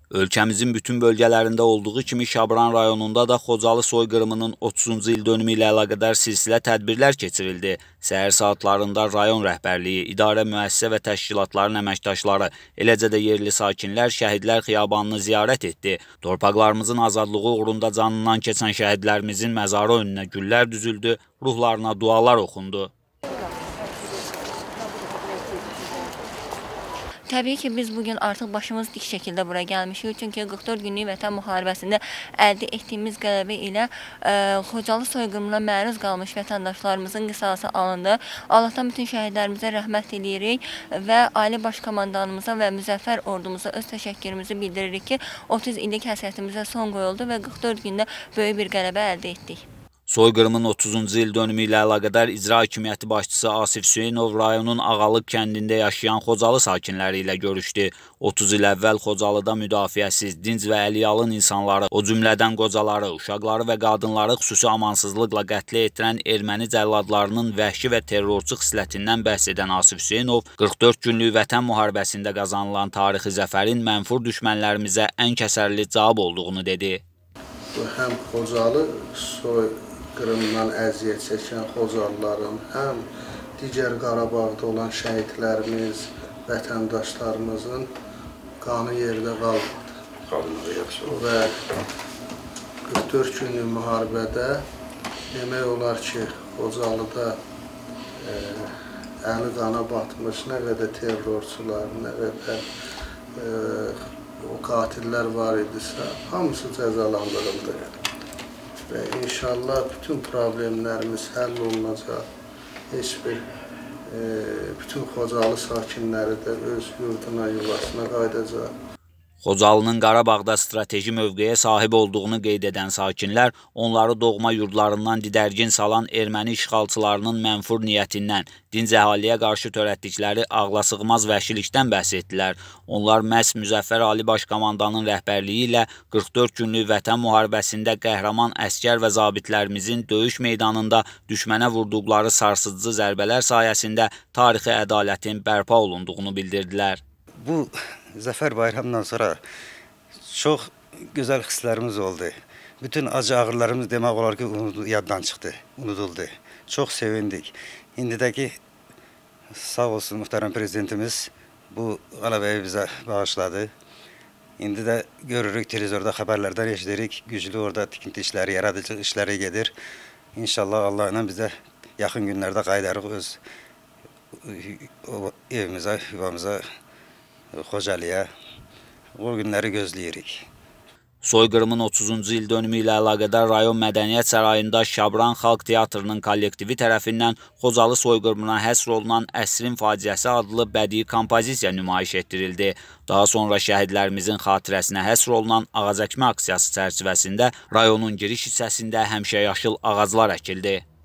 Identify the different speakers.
Speaker 1: Ölkəmizin bütün bölgələrində olduğu kimi Şabran rayonunda da Xocalı soyqırımının 30-cu il dönümü ilə əlaqədar silsilə tədbirlər keçirildi. Səhər saatlarında rayon rəhbərliyi, idarə müəssisə və təşkilatların əməkdaşları, eləcə də yerli sakinlər Şəhidlər Xiyabanını ziyarət etdi. Torpaqlarımızın azadlığı uğrunda canından keçən şəhidlərimizin məzarı önünə güllər düzüldü, ruhlarına dualar oxundu.
Speaker 2: Təbii ki, biz bugün artıq başımız dik şəkildə bura gəlmişik. Çünki 44 günlük vətən müharibəsində əldə etdiyimiz qələbə ilə Xocalı soyqırımına məruz qalmış vətəndaşlarımızın qisası alındı. Allahdan bütün şəhidlərimizə rəhmət edirik və Ali Baş Komandanımıza və Müzəffər ordumuza öz təşəkkürümüzü bildiririk ki, 30 illik həsrətimizə son qoyuldu və 44 gündə böyük bir qələbə əldə etdik.
Speaker 1: Soyqırımın 30-cu il dönümü ilə əlaqədar İcra Hakimiyyəti başçısı Asif Hüseynov rayonun Ağalıq kəndində yaşayan Xocalı sakinləri ilə görüşdü. 30 il əvvəl Xocalıda müdafiəsiz, dinc və əliyalın insanları, o cümlədən qocaları, uşaqları və qadınları xüsusi amansızlıqla qətlə yetirən erməni cəlladlarının vəhşi və terrorçu xislətindən bəhs edən Asif Hüseynov 44 günlük vətən müharibəsində qazanılan tarixi zəfərin mənfur düşmənlərimizə ən kəsərli cavab olduğunu dedi.
Speaker 3: Həm Xocalı soyqırımdan əziyyət çəkən Xocalıların, həm digər Qarabağda olan şəhidlərimiz, vətəndaşlarımızın qanı yerdə qalmadı. Və 44 günlük müharibədə demək olar ki, Xocalıda əli qana batmış nə qədər terrorçular, nə qədər o qatillər var idisə, hamısı cəzalandırıldı. Və inşallah bütün problemlərimiz həll olunacaq. Bütün Xocalı sakinləri də öz yurduna, yuvasına qayıdacaq.
Speaker 1: Xocalının Qarabağda strateji mövqeyə sahib olduğunu qeyd edən sakinlər, onları doğma yurdlarından didərgin salan erməni işğalçılarının mənfur niyyətindən, dinc əhaliyə qarşı törətdikləri ağlasığmaz vəhşilikdən bəhs etdilər. Onlar məhz Müzəffər Ali Baş Komandanın rəhbərliyi ilə 44 günlük vətən müharibəsində qəhrəman əskər və zabitlərimizin döyüş meydanında düşmənə vurduqları sarsıcı zərbələr sayəsində tarixi ədalətin bərpa olunduğunu bildirdilər.
Speaker 4: Bu Zəfər bayramından sonra çox gözəl hisslərimiz oldu. Bütün acı ağrılarımız demək olar ki, yaddan çıxdı, unuduldu. Çox sevindik. İndidəki sağ olsun muhterem prezidentimiz bu qələbəyi bizə bağışladı. İndi də görürük, televizorda xəbərlərdən eşidirik, güclü orada tikinti işləri, yaradıcı işləri gedir. İnşallah Allah ilə bizə yaxın günlərdə qayıdarıq öz evimizə, yuvamıza, Xocalıya, o günləri gözləyirik.
Speaker 1: Soyqırımın 30-cu il dönümü ilə əlaqədar rayon Mədəniyyət Sarayında Şabran Xalq Teatrının kollektivi tərəfindən Xocalı soyqırımına həsr olunan Əsrin Faciəsi adlı bədii kompozisiya nümayiş etdirildi. Daha sonra şəhidlərimizin xatirəsinə həsr olunan ağac əkmə aksiyası çərçivəsində rayonun giriş hissəsində həmişəyaşıl ağaclar əkildi.